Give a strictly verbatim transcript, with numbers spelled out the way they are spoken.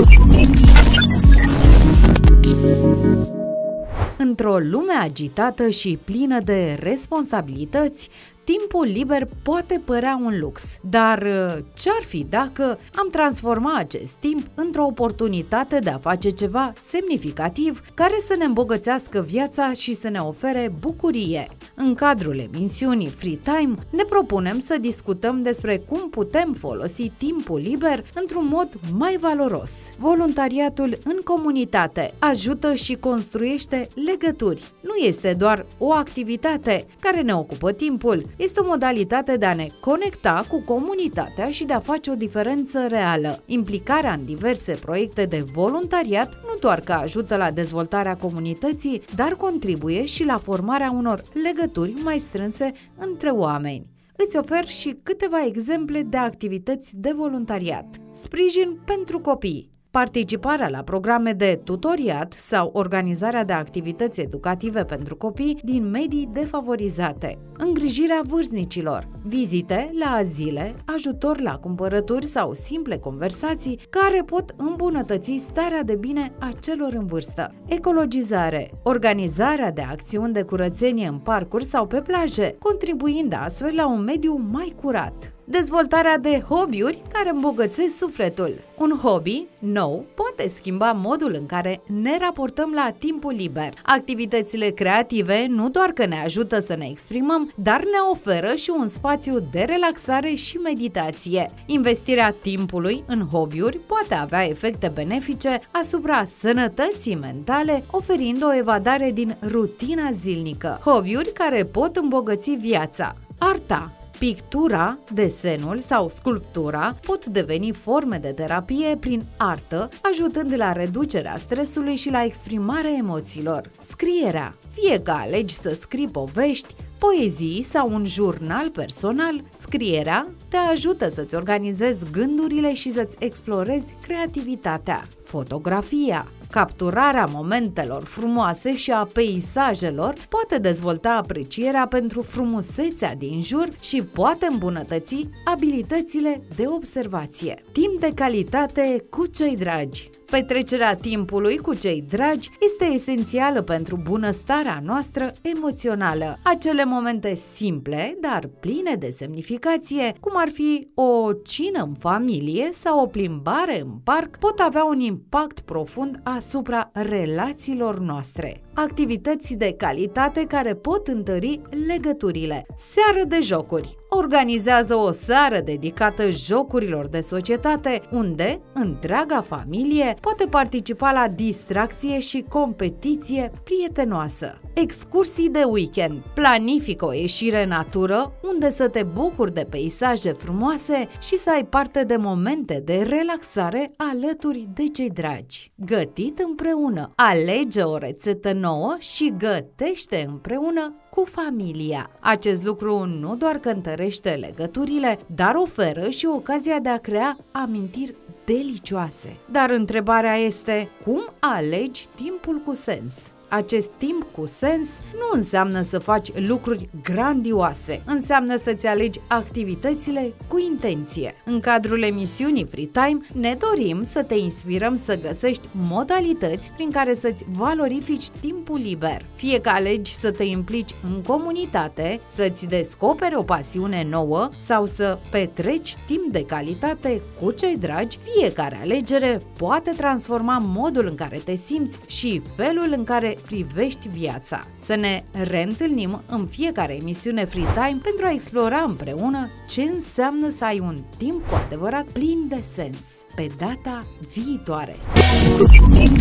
Într-o lume agitată și plină de responsabilități, timpul liber poate părea un lux, dar ce-ar fi dacă am transforma acest timp într-o oportunitate de a face ceva semnificativ care să ne îmbogățească viața și să ne ofere bucurie? În cadrul emisiunii Free Time ne propunem să discutăm despre cum putem folosi timpul liber într-un mod mai valoros. Voluntariatul în comunitate ajută și construiește legături. Nu este doar o activitate care ne ocupă timpul, este o modalitate de a ne conecta cu comunitatea și de a face o diferență reală. Implicarea în diverse proiecte de voluntariat nu doar că ajută la dezvoltarea comunității, dar contribuie și la formarea unor legături mai strânse între oameni. Îți ofer și câteva exemple de activități de voluntariat. Sprijin pentru copii. Participarea la programe de tutoriat sau organizarea de activități educative pentru copii din medii defavorizate, îngrijirea vârstnicilor, vizite la azile, ajutor la cumpărături sau simple conversații care pot îmbunătăți starea de bine a celor în vârstă, ecologizare, organizarea de acțiuni de curățenie în parcuri sau pe plaje, contribuind astfel la un mediu mai curat. Dezvoltarea de hobby-uri care îmbogățesc sufletul. Un hobby nou poate schimba modul în care ne raportăm la timpul liber. Activitățile creative nu doar că ne ajută să ne exprimăm, dar ne oferă și un spațiu de relaxare și meditație. Investirea timpului în hobby-uri poate avea efecte benefice asupra sănătății mentale, oferind o evadare din rutina zilnică. Hobby-uri care pot îmbogăți viața. Arta. Pictura, desenul sau sculptura pot deveni forme de terapie prin artă, ajutând la reducerea stresului și la exprimarea emoțiilor. Scrierea. Fie că alegi să scrii povești, poezii sau un jurnal personal, scrierea te ajută să-ți organizezi gândurile și să-ți explorezi creativitatea. Fotografia. Capturarea momentelor frumoase și a peisajelor poate dezvolta aprecierea pentru frumusețea din jur și poate îmbunătăți abilitățile de observație. Timp de calitate cu cei dragi. Petrecerea timpului cu cei dragi este esențială pentru bunăstarea noastră emoțională. Acele momente simple, dar pline de semnificație, cum ar fi o cină în familie sau o plimbare în parc, pot avea un impact profund asupra relațiilor noastre. Activități de calitate care pot întări legăturile. Seară de jocuri. Organizează o seară dedicată jocurilor de societate, unde întreaga familie poate participa la distracție și competiție prietenoasă. Excursii de weekend. Planifică o ieșire în natură unde să te bucuri de peisaje frumoase și să ai parte de momente de relaxare alături de cei dragi. Gătit împreună. Alege o rețetă nouă și gătește împreună cu familia. Acest lucru nu doar că întărește legăturile, dar oferă și ocazia de a crea amintiri delicioase. Dar întrebarea este, cum alegi timpul cu sens? Acest timp cu sens nu înseamnă să faci lucruri grandioase, înseamnă să-ți alegi activitățile cu intenție. În cadrul emisiunii Free Time ne dorim să te inspirăm să găsești modalități prin care să-ți valorifici timpul liber. Fie că alegi să te implici în comunitate, să-ți descoperi o pasiune nouă sau să petreci timp de calitate cu cei dragi, fiecare alegere poate transforma modul în care te simți și felul în care privești viața. Să ne reîntâlnim în fiecare emisiune Free Time pentru a explora împreună ce înseamnă să ai un timp cu adevărat plin de sens. Pe data viitoare!